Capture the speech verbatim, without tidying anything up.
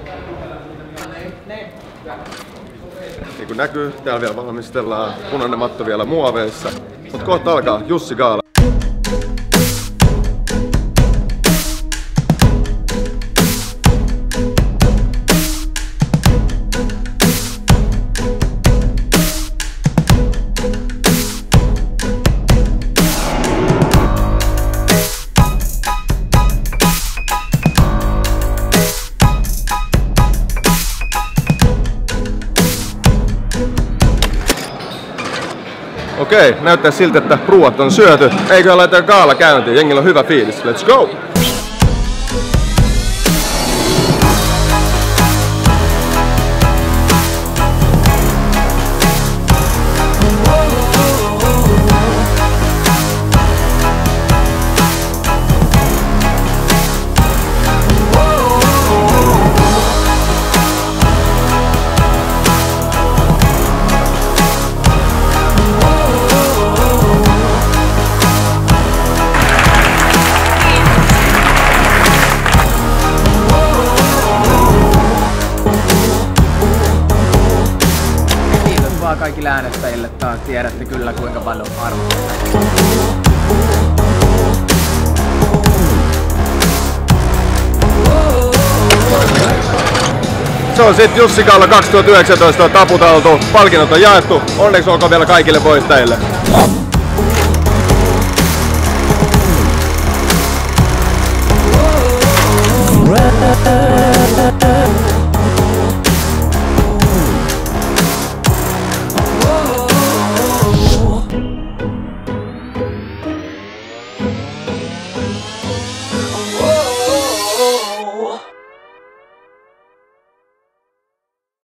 Niin kuin näkyy, täällä vielä valmistellaan punainen matto vielä muoveissa. Mutta kohta alkaa Jussi Gaala. Okei, näyttää siltä, että ruuat on syöty. Eikö laiteta gaala käyntiin? Jengillä on hyvä fiilis. Let's go! Kaikille äänestäjille taas tiedätte kyllä kuinka paljon arvostetaan. Se on sitten Jussi Gaala kaksituhattayhdeksäntoista taputeltu, palkinnot on jaettu, onneksi olkoon vielä kaikille voittajille.